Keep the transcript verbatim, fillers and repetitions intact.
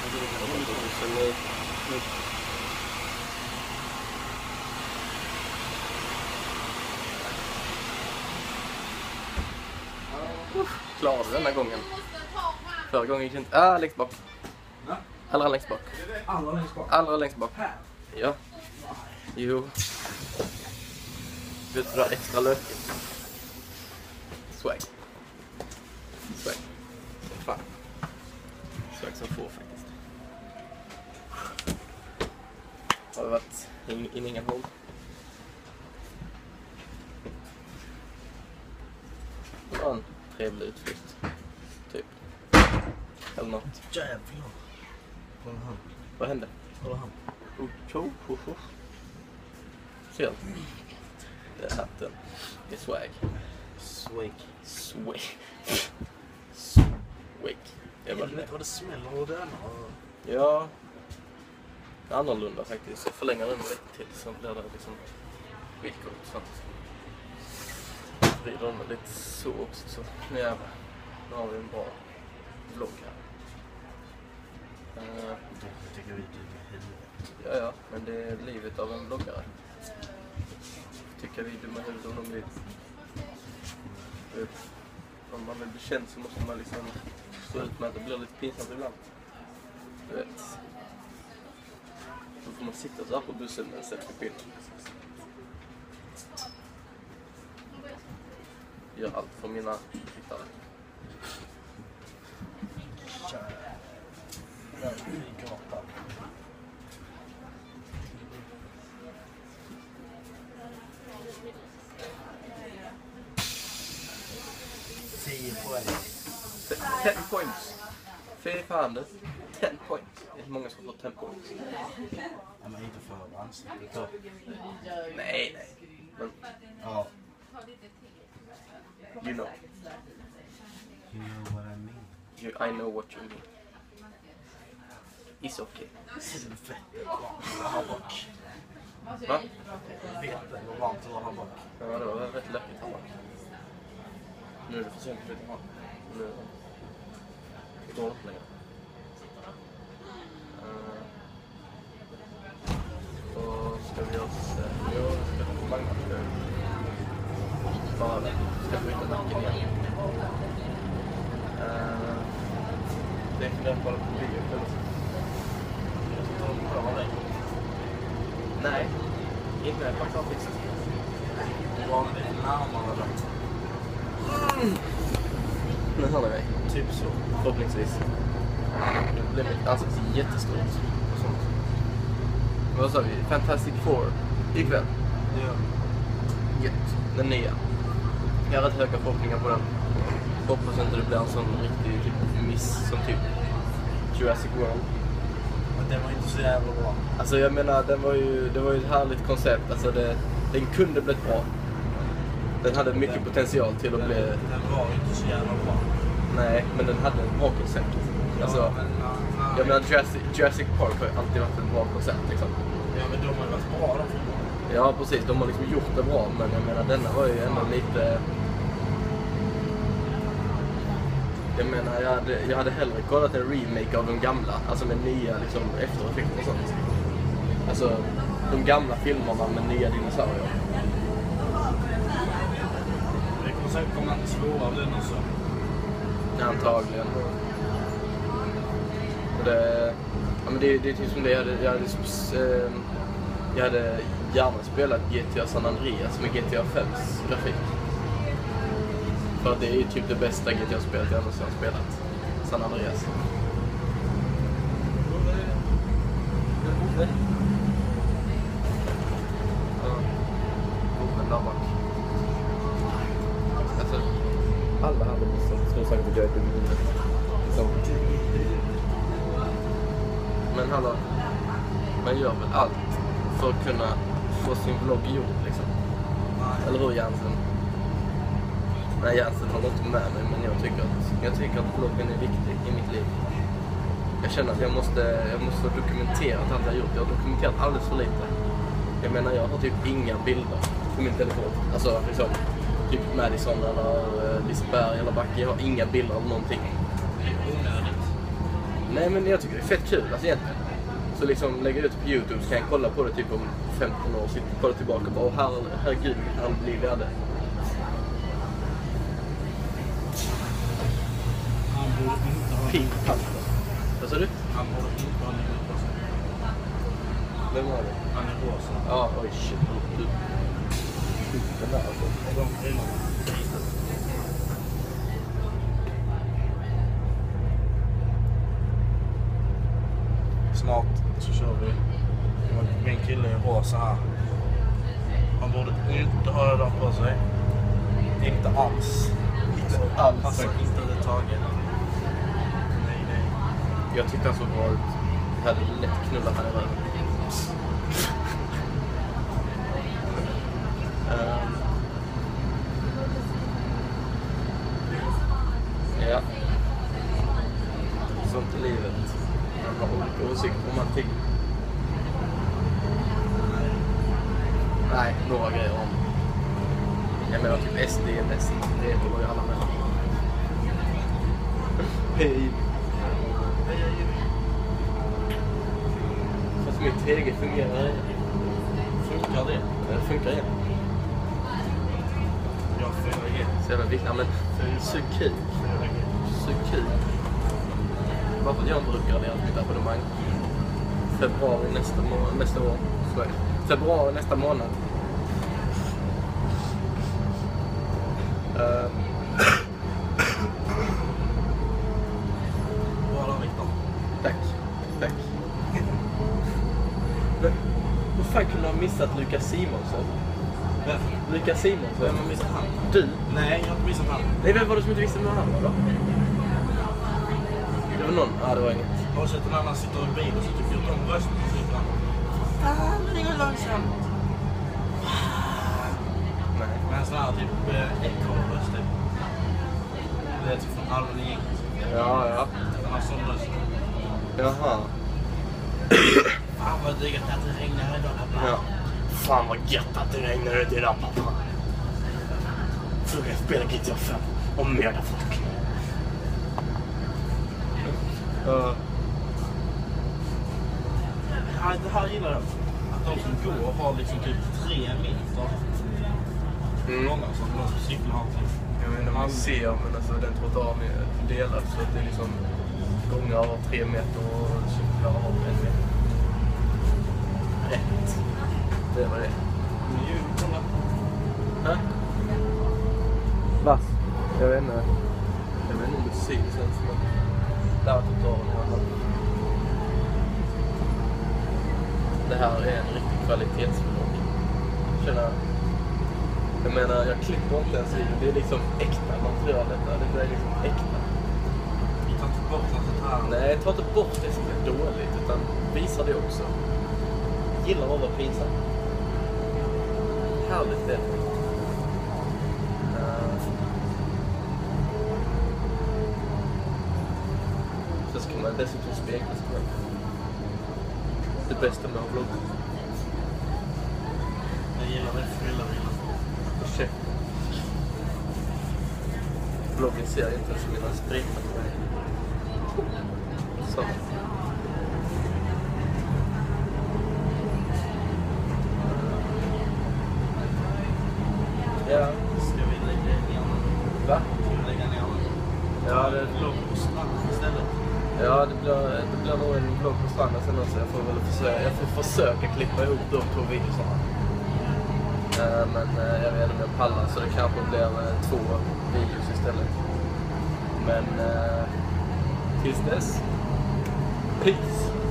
Klar den här gången. Förra gången gick det inte... Ah, längst bak. Allra längst bak. Allra längst bak? Allra längst bak. Ja. Jo. Vet du vad extra lökigt? Swag. Swag. Fan. Swag som får faktiskt. Har det varit in, in ingen håll? Det var en trevlig utflykt. Typ. Eller något. Jävlar. Kolla han. Vad hände? Kolla han. Oh, oh, oh, oh. Ser du? Det är hatten. Det är swag. Swag. Swag. Swag. Jag vet inte vad det smäller och den. Ja. Det är annorlunda faktiskt. Jag förlänger den lite till så blir det liksom skitcoolt. Vrider den lite så också. Så nu jävlar. Nu har vi en bra vlogg här. Uh, Jag tycker vi duger helvete. ja, ja. Men det är livet av en vloggare. Tycker vi dumma huvudet om de blir... Om man vill bli känd så måste man liksom stå ut med att det blir lite pinsamt ibland. Du vet. Då får man sitta så här på bussen med en selfie-pinne. Gör allt för mina tittare. tio poäng. ten points. Fy fan det. ten points. Det är många som får ten points. Ja, men inte för ansiktet. Nej, nej. Men, ja. You know. You know what I mean. You, I know what you mean. It's okay. Det är fett. Jag har bak. Va? Jag vet det. Det var varmt att ha bak. Ja, det var rätt läckert här bak. Nu är det för sent för lite. Nu det går inte längre. Uh, och ska vi oss... Uh, jo, ska vi få Magnus nu. Bara det. Ska vi byta nacken igen. Uh, det funderar på att på bio för nej, inte med faktiskt. Det var lite närmare då. Mm. Nu hör ni mig. Typ så. Förhoppningsvis. Nu blir mitt ansikte jättestort. Och sånt. Vad sa vi? Fantastic Four. Ikväll. Ja. Gött. Den nya. Jag har rätt höga förhoppningar på den. Hoppas inte det blir en sån riktig typ miss som typ Jurassic World. Men den var inte så jävla bra. Alltså jag menar, den var ju, det var ju ett härligt koncept. Alltså det, den kunde blivit bra. Den hade mycket den, potential till att den, bli... Den var ju inte så jävla bra. Nej, men den hade ett bra koncept. Ja, alltså, men, na, na, jag menar, Jurassic, Jurassic Park har ju alltid varit ett bra koncept liksom. Ja, men de har ju varit bra de filmerna. Ja, precis. De har liksom gjort det bra. Men jag menar, denna var ju ändå lite... Jag menar, jag hade, jag hade hellre kollat en remake av de gamla. Alltså med nya liksom, eftereffekter och sånt. Alltså, de gamla filmerna med nya dinosaurier. Det kommer säkert komma en slå av den också. Antagligen. Och det, ja, men det, det är typ som det. Jag hade, jag hade, jag hade gärna spelat G T A San Andreas med G T A fems grafik. För det är ju typ det bästa G T A-spelet jag någonsin har spelat. San Andreas. Ja. Oven där bak. Alltså, alla hade liksom tror säkert att jag är dum i huvudet. Liksom. Men hallå, man gör väl allt för att kunna få sin vlogg gjord liksom. Eller hur, Jansen? Nej, Jansen håller inte med mig, men jag tycker att, jag tycker att vloggen är viktig i mitt liv. Jag känner att jag måste, jag måste dokumentera allt jag har gjort. Jag har dokumenterat alldeles för lite. Jag menar, jag har typ inga bilder på min telefon. Alltså, liksom, typ Madison eller uh, Liseberg eller Backe. Jag har inga bilder av någonting. Nej, men jag tycker det är fett kul, alltså egentligen. Så liksom lägger ut på YouTube så kan jag kolla på det typ om femton år och sitta och kolla tillbaka och bara, åh här, herregud, han blir vi hade. Han borde inte ha... Pink Panther. Vad sa du? Han borde inte ha nivå på sig. Vem var det? Han är rosa. Ja, oj shit. Du. Den där alltså. Och de killarna. Snart så kör vi. Min kille är rosa här. Han borde inte ha det där på sig. Inte alls. Inte alls. Passar inte överhuvudtaget. Nej, nej. Jag tyckte han såg bra ut. Jag hade lätt knullat här i röven. um. Ja. Sånt är livet. Man har olika åsikter om allting. Nej, några grejer om. Jag menar typ S D är bäst. Det håller ju alla med. Hej. Fast mitt T G fungerar. Funkar det? Det funkar igen. Jag får G. Så jävla viktigt. Men sug kuk. Sug kuk. Bara för att jag inte uppgraderar mitt abonnemang. Februari nästa, må- nästa år. Så är det. Februari nästa månad. Uh. Bra där, Victor. Tack. Tack. Men, hur fan kunde du ha missat Lukas Simonsson? Vem? Lukas Simonsson? Vem har missat han? Du? Nej, jag har inte missat han. Nej, vem var det som inte visste vem han var då? Det var någon? Ja, det var inget. Har du sett en annan sitter i en bil och så tycker jag om rösten och sitter han. Fan, det går långsamt. Nej. Men en sån här typ ekorrröst typ. Det är typ från Alvin Gäng. Ja, ja. Den har sån röst. Jaha. Fan vad digert att det regnar idag, pappa. Ja. Fan vad gött att det regnar ut idag, pappa. Så jag spelar G T A fem och mörda folk. Uh. Ja, det här gillar jag. Att de som går har liksom typ tre meter Mm. långa som de cyklar har. Jag vet inte om man ser, men alltså den trottoaren är delad så att det är liksom gångar av tre meter och cyklar av en meter. Rätt. Det var det. Men ju, kolla. Hä? Vass? Jag vet inte. Jag vet inte om det syns ens, men där var trottoaren i alla fall. Det här är en riktig kvalitetsvlogg. Känner jag. Jag menar, jag klipper inte ens i det. Det är liksom äkta material detta. Det är liksom äkta. Vi tar inte bort något sånt här. Nej, ta inte bort det som är dåligt, utan visa det också. Jag gillar att vara pinsam. Härligt det. Uh. Så ska man dessutom spegla sig själv. Det bästa med att vlogga. Jag gillar det, fylla mina. Ursäkta. Vloggen ser inte ens mina spritar på mig. Så. Ja. Ska vi lägga ner den? Va? Ska vi lägga ner den? Ja, det, Vlogg på strand istället. ja, det blir, det blir nog en vlogg på stranden sen också. Jag får väl försöka, jag får försöka klippa ihop de två videorna. Uh, men uh, jag vet inte om jag pallar, så det kanske blir uh, två videos istället. Men uh, tills dess, peace!